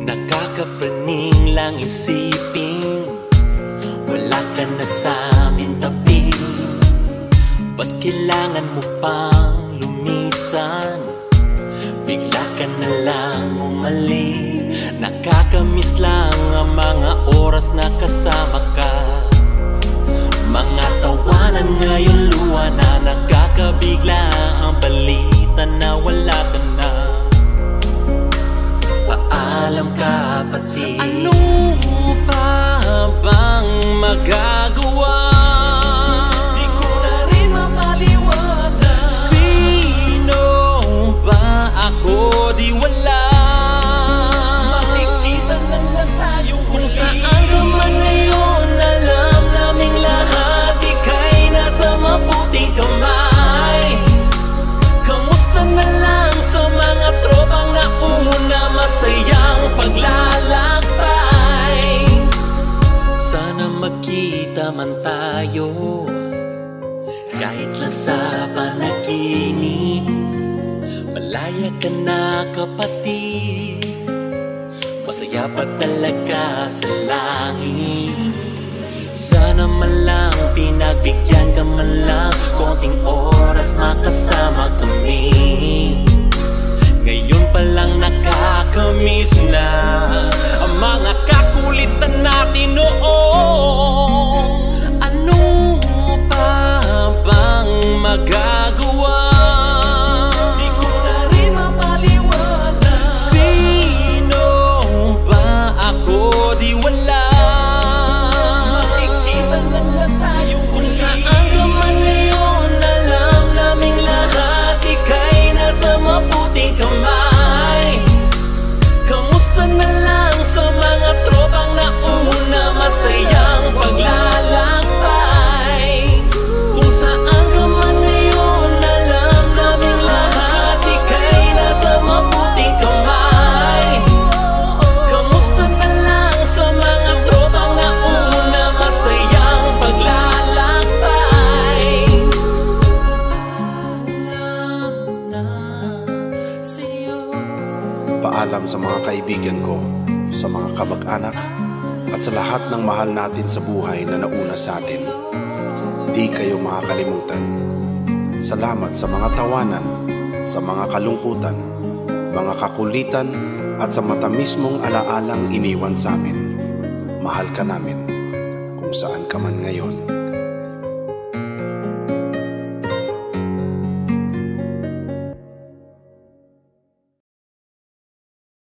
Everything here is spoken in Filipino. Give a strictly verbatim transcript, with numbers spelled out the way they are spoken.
Nakakapraning lang isipin wala ka na sa amin tabi. Ba't kailangan mo pang lumisan? Bigla ka na lang umalis. Nakakamiss lang ang mga oras na kasama ka. Mga tawanan ngayon luha na. Nakakabigla ang balita na wala ka na. Paalam ka pati. Ano pa bang magagawa? Di ko na rin mapaliwanag. Sino ba ako? Di wala. Makikita na lang tayo kung saan ka man ngayon. Alam naming lahat ika'y nasa mabuting kamay. Kamusta na lang sa mga tropang nauna? Masayang paglalakbay. Sana magkita man tayo kahit lang sa panaginip. Malaya ka na kapatid. Masaya pa talaga sa langit. Sana man lang pinagbigyan ka man lang konting oras makasama kami. Ngayon pa lang nakakamiss na ang mga kakulitan natin noon. Ano pa bang magagawa? Di ko na rin mapaliwanag. Sino ba ako? Di wala. Makikita na lang tayo kung saan ka man ngayon. Alam naming lahat ika'y nasa mabuting kamay. Kamusta na lang sa mga tropang nauna? Masayang paglalakbay. Kung saan ka man ngayon, alam naming lahat ika'y nasa mabuting kamay. Kamusta na lang sa mga tropang nauna? Masayang paglalakbay. Paalam sa mga kaibigan ko, sa mga kamag-anak, at sa lahat ng mahal natin sa buhay na nauna sa atin. Di kayo makakalimutan. Salamat sa mga tawanan, sa mga kalungkutan, mga kakulitan, at sa matamis mong alaalang iniwan sa amin. Mahal ka namin kung saan ka man ngayon.